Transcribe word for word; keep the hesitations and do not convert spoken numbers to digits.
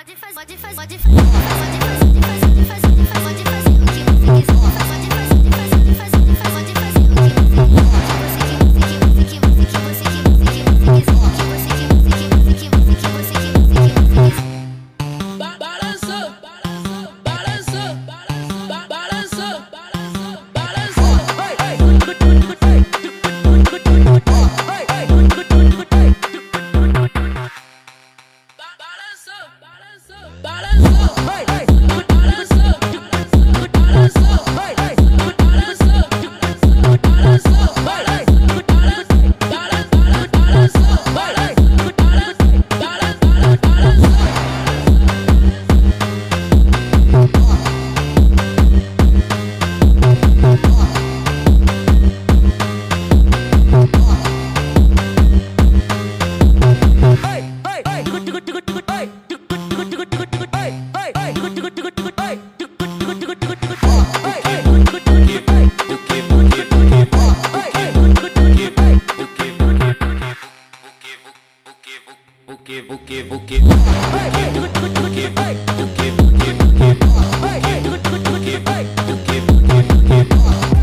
Pode fazer, pode fazer, pode fazer, pode fazer, pode fazer, pode fazer, pode fazer, pode fazer o que você quiser. Pode fazer, pode fazer, pode fazer, pode fazer, pode fazer o que você quiser. O que você, que você, que você, que você, que você, que você quiser. O que você, que você, que você, que você, que você, que você, que você quiser. Balançou, balançou, balançou, balançou, buque, buque, buque, buque, buque, buque, buque, buque, buque, buque, buque, buque, buque, buque.